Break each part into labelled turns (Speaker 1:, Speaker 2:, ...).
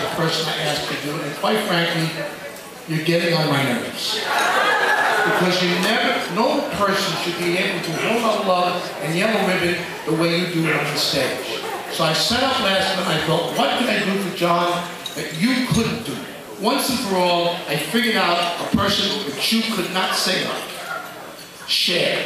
Speaker 1: the person I asked to do it, and quite frankly, you're getting on my nerves. Because no person should be able to hold a love and yellow ribbon the way you do it on the stage. So I set up last night, I thought, what can I do for John that you couldn't do? Once and for all, I figured out a person that you could not sing like. Cher.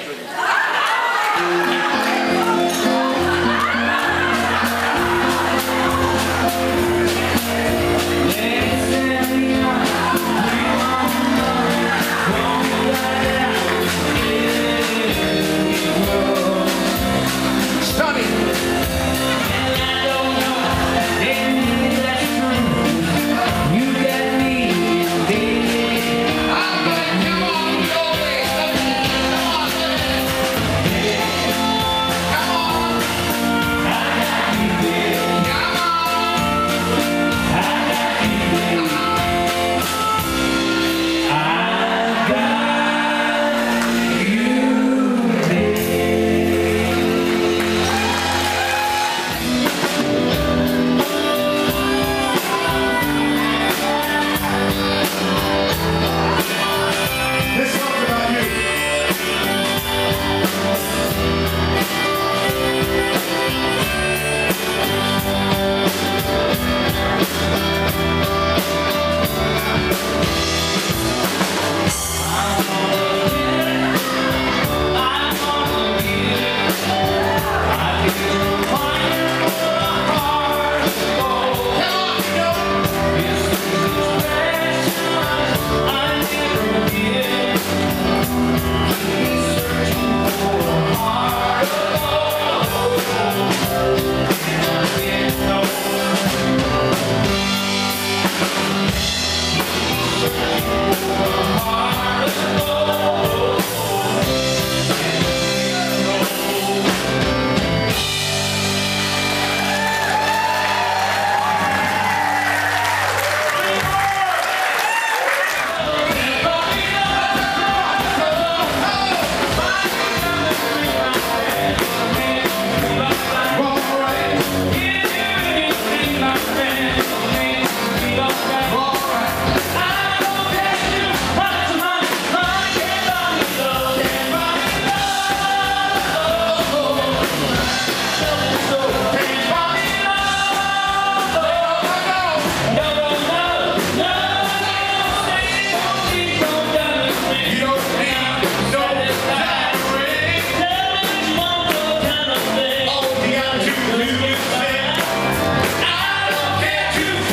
Speaker 2: I don't care to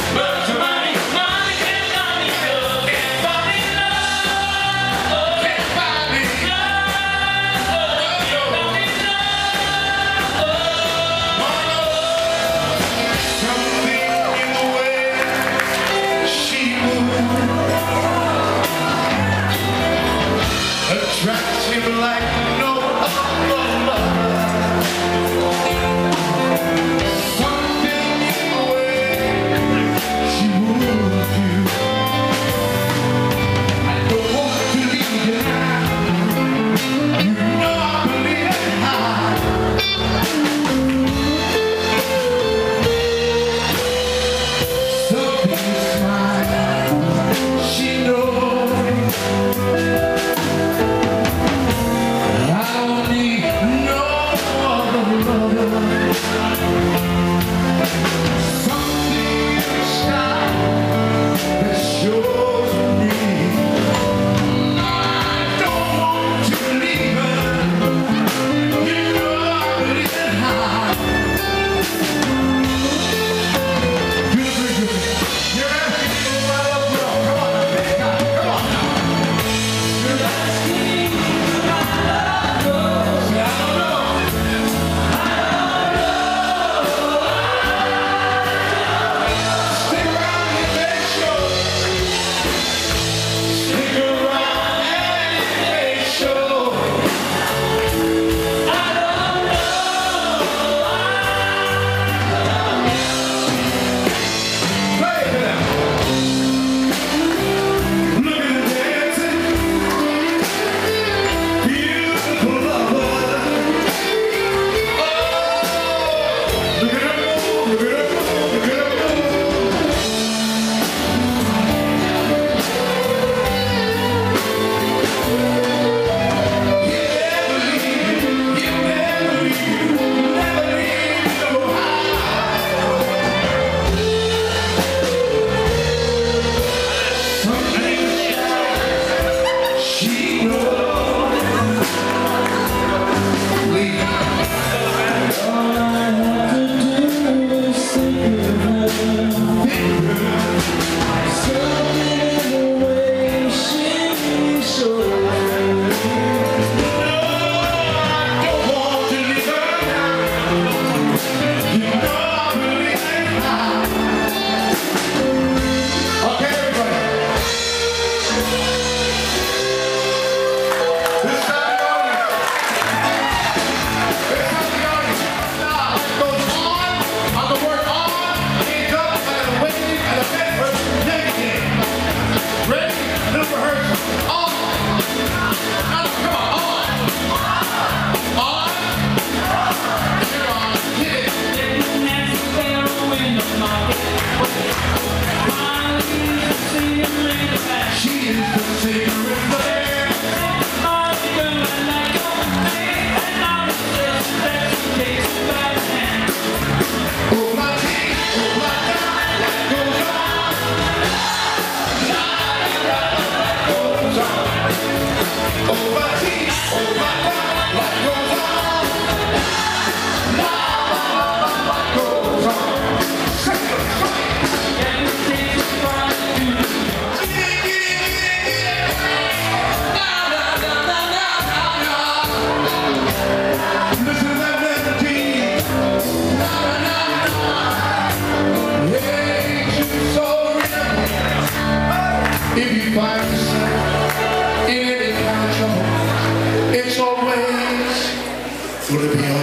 Speaker 1: If you find yourself in any kind of trouble, it's always gonna be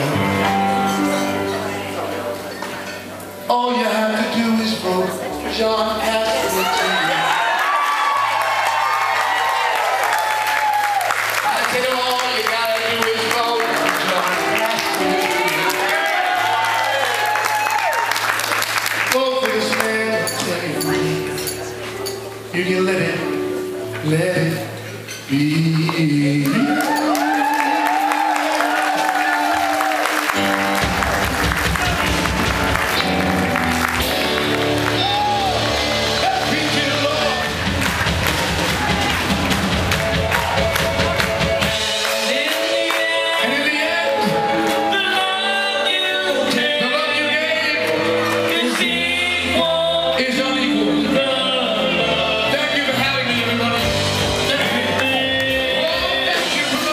Speaker 1: alright. All you have to do is vote John Astor. I said all you gotta do is vote John Astor. Vote for this man, set me free. You can let it be. Thank you for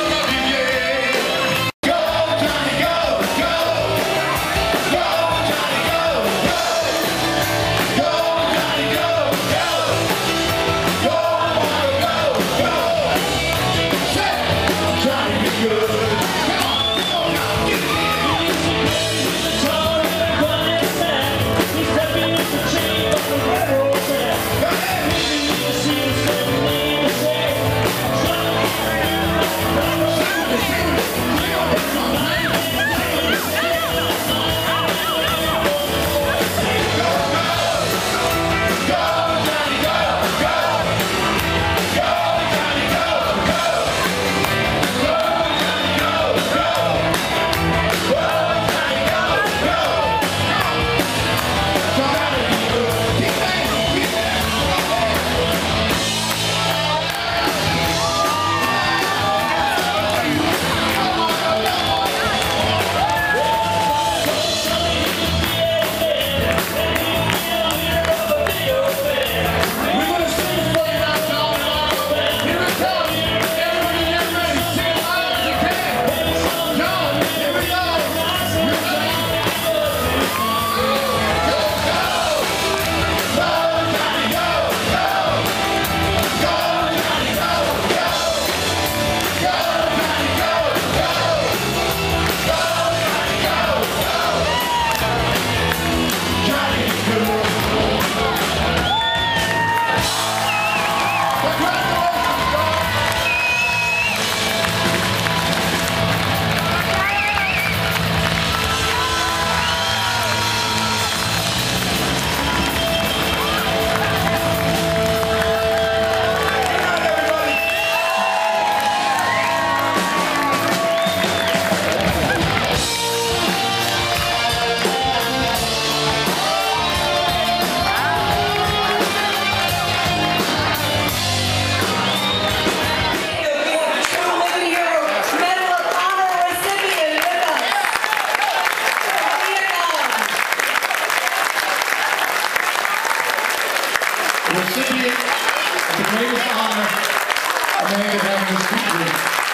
Speaker 1: recipient of the greatest honor a man could have in his country.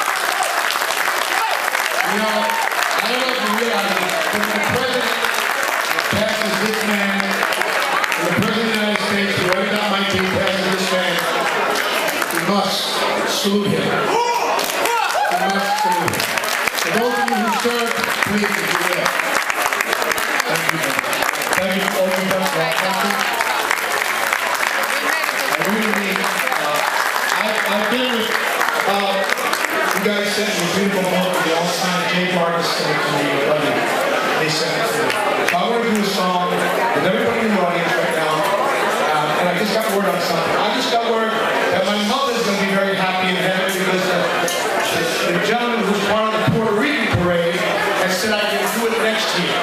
Speaker 1: You know, I don't know if you realize it, but when the president passes this man, when the president of the United States, whoever that might be, passes this man, we must salute him. We must salute him. For those of you who serve, please do that. Thank you. Thank you for opening up our country. I really mean, I've been with, you guys sent me a beautiful note with the all-time Jay Vargas sent it to me, they sent it to me. So I want to do a song with everybody in the audience right now, and I just got word on something. I just got word that my mother's going to be very happy in heaven because the gentleman who's part of the Puerto Rican parade has said I can do it next year.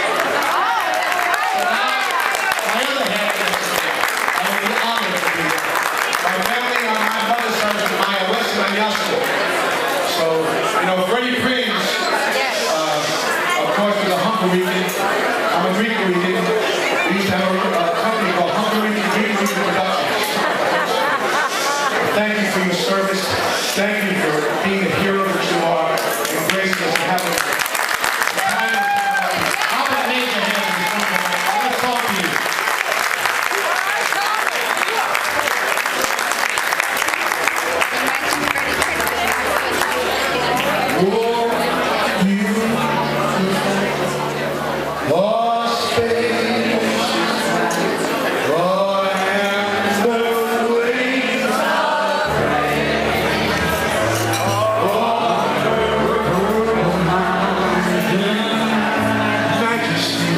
Speaker 1: So now, my other half is I will be honored to be there. My family on my mother's side is Maya West and Ayasco. So, you know, Freddie Prinze, of course, was a Hunker Rican. I'm a Rican Rican. We used to have a company called Hunker Rican Productions. Thank you for your service. Thank you for being the hero that you are, and gracing us and having the time of your life. How about raise your hand in front of me? I want to talk to you. Lost space, Lord, and the waves of rain, oh, mountain majesty,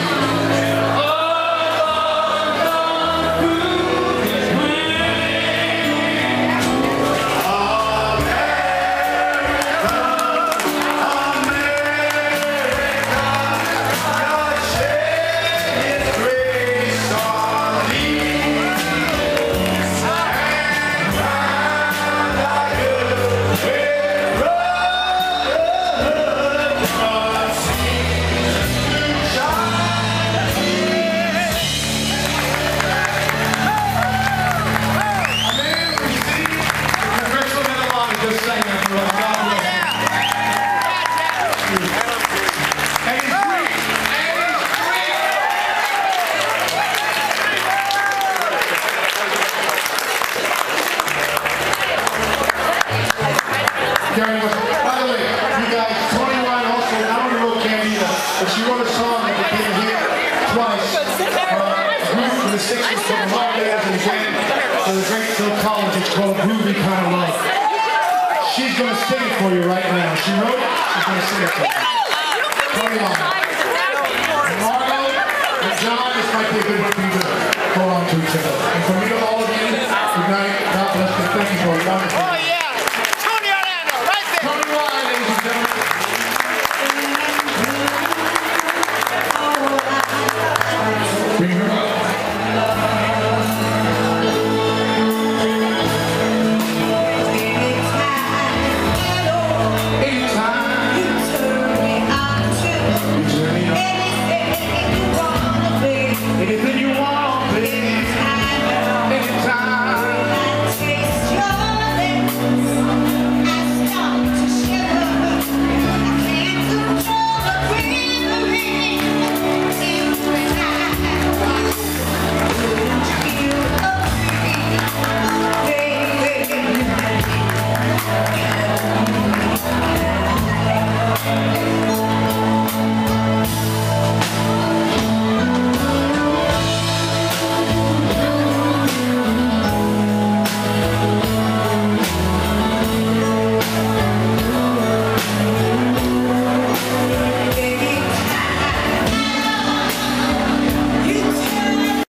Speaker 1: by the way, you guys, Tony Ryan also, I don't know can't either, but she wrote a song that became a hit twice. From the 60s, from the rock bands and then to the great Phil Collins. It's called Groovy Kind of Love. She's going to sing it for you right now. She wrote it, she's going to sing it for you. Tony Ryan. Margo and John, this might be a good one for you to hold on to each other. And from me to all of you, good night. God bless you. Thank you for a wonderful